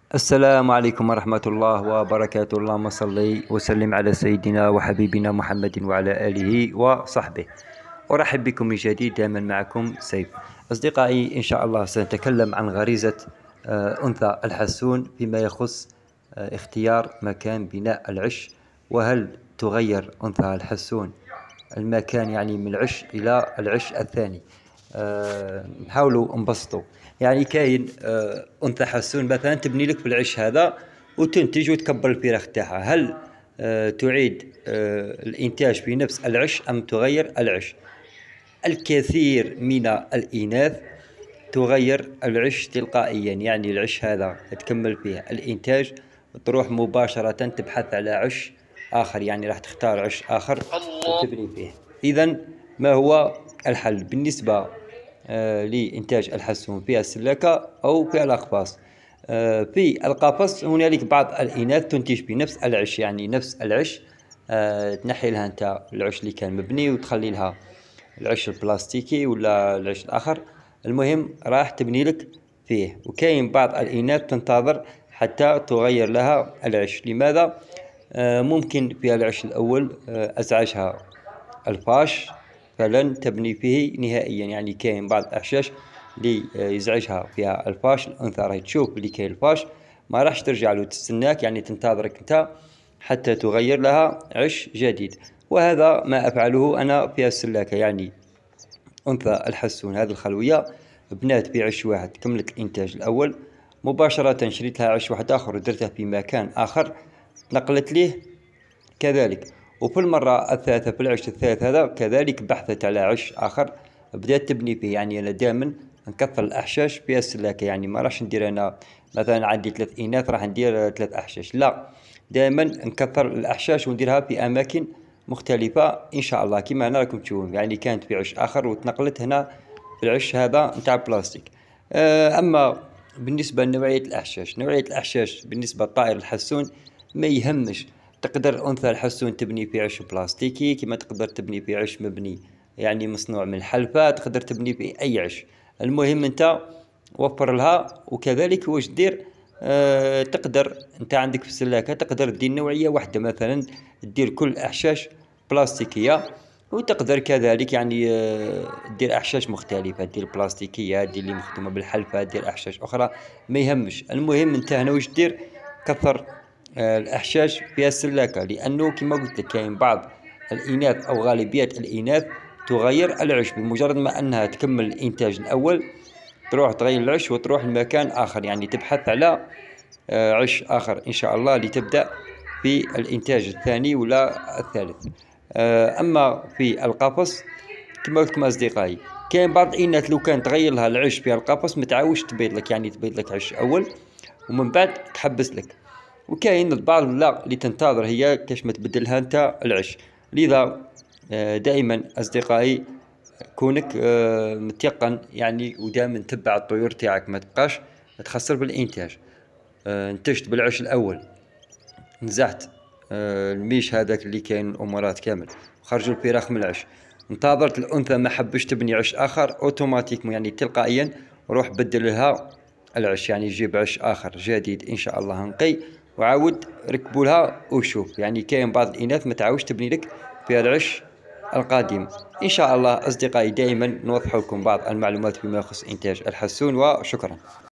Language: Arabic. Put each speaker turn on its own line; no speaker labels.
السلام عليكم ورحمة الله وبركاته. اللهم صل وسلم على سيدنا وحبيبنا محمد وعلى آله وصحبه. أرحب بكم من جديد، دائما معكم سيف. أصدقائي، إن شاء الله سنتكلم عن غريزة أنثى الحسون فيما يخص اختيار مكان بناء العش. وهل تغير أنثى الحسون المكان، يعني من العش إلى العش الثاني؟ نحاولوا نبسطوا. يعني كاين أنثى حسون مثلا تبني لك في العش هذا وتنتج وتكبر الفراخ تاعها. هل تعيد الإنتاج في نفس العش أم تغير العش؟ الكثير من الإناث تغير العش تلقائيا، يعني العش هذا تكمل فيه الإنتاج وتروح مباشرة تبحث على عش آخر، يعني راح تختار عش آخر وتبني فيه. إذا ما هو الحل بالنسبة لإنتاج الحسون في السلاكة أو في الأقفاص؟ في القفص هنالك بعض الإناث تنتج بنفس العش، يعني نفس العش تنحي لها أنت العش اللي كان مبني وتخلي لها العش البلاستيكي ولا العش الآخر، المهم راح تبني لك فيه. وكاين بعض الإناث تنتظر حتى تغير لها العش. لماذا؟ ممكن في العش الأول أزعجها الفاش فلن تبني فيه نهائيا. يعني كاين بعض الأحشاش اللي يزعجها فيها الفاش، الأنثى راهي تشوف اللي كاين الفاش ما راحش ترجع له، تستناك يعني تنتظرك انت حتى تغير لها عش جديد. وهذا ما أفعله أنا في السلاكة. يعني أنثى الحسون هذه الخلوية بنات في عش واحد، كملت الإنتاج الأول، مباشرة شريت لها عش واحد آخر ودرتها في مكان آخر، نقلت ليه كذلك. وفي المرة الثالثة في العش الثالث هذا كذلك بحثت على عش آخر بدأت تبني فيه. يعني أنا دائما نكثر الأحشاش في السلاكة، يعني ما راح ندير أنا مثلا عندي 3 إناث راح ندير 3 أحشاش، لا، دائما نكثر الأحشاش ونديرها في أماكن مختلفة إن شاء الله كما أنا راكم تشوفون. يعني كانت في عش آخر وتنقلت هنا في العش هذا نتاع البلاستيك. أما بالنسبة لنوعية الأحشاش، نوعية الأحشاش بالنسبة للطائر الحسون ما يهمش. تقدر أنثى الحسون تبني في عش بلاستيكي، كما تقدر تبني في عش مبني يعني مصنوع من الحلفة، تقدر تبني في أي عش. المهم أنت وفر لها. وكذلك واش دير؟ تقدر أنت عندك في السلاكة تقدر دير نوعية واحدة، مثلا دير كل أحشاش بلاستيكية، وتقدر كذلك يعني دير أحشاش مختلفة، دير بلاستيكية، دير اللي مخدومة بالحلفة، دير أحشاش أخرى، ما يهمش. المهم أنت هنا واش دير؟ كثر الأحشاش في السلاكة، لأنه كما قلت لك كاين بعض الإناث أو غالبية الإناث تغير العش بمجرد ما أنها تكمل الإنتاج الأول تروح تغير العش وتروح لمكان آخر، يعني تبحث على عش آخر إن شاء الله لتبدأ في الإنتاج الثاني ولا الثالث. أما في القفص كما قلت لكم أصدقائي، كاين بعض الإناث لو كان تغير لها العش في القفص ما تعاودش تبيض لك، يعني تبيض لك عش أول ومن بعد تحبس لك. وكاين البعض لا اللي تنتظر هي كاش ما تبدلها انت العش. لذا دائما اصدقائي كونك متيقن، يعني ودائما تبع الطيور تاعك، ما تبقاش تخسر بالانتاج. انتجت بالعش الاول، نزعت الميش هذاك اللي كاين الامارات كامل وخرجوا الفراخ من العش، انتظرت الانثى ما حبش تبني عش اخر، اوتوماتيك يعني تلقائيا روح بدل لها العش، يعني جيب عش اخر جديد ان شاء الله نقي وعاود ركبوا لها وشوف. يعني كاين بعض الاناث ما تعاودش تبني لك في العش القادم. ان شاء الله اصدقائي دائما نوضح لكم بعض المعلومات فيما يخص انتاج الحسون، وشكرا.